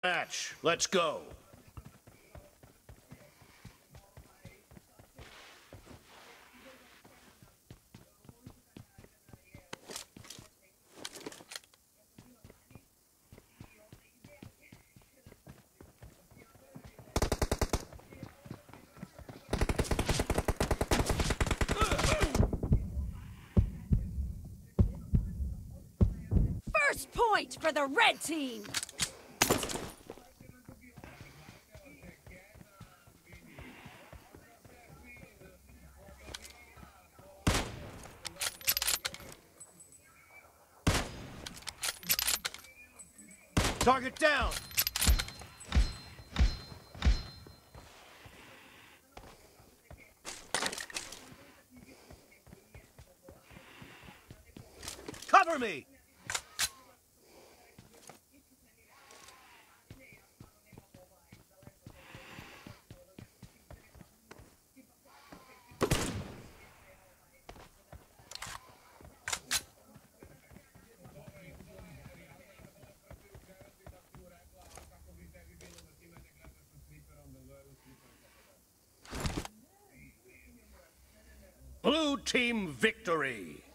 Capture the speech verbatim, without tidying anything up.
Match. Let's go. First point for the red team. Target down. Cover me. Blue team victory!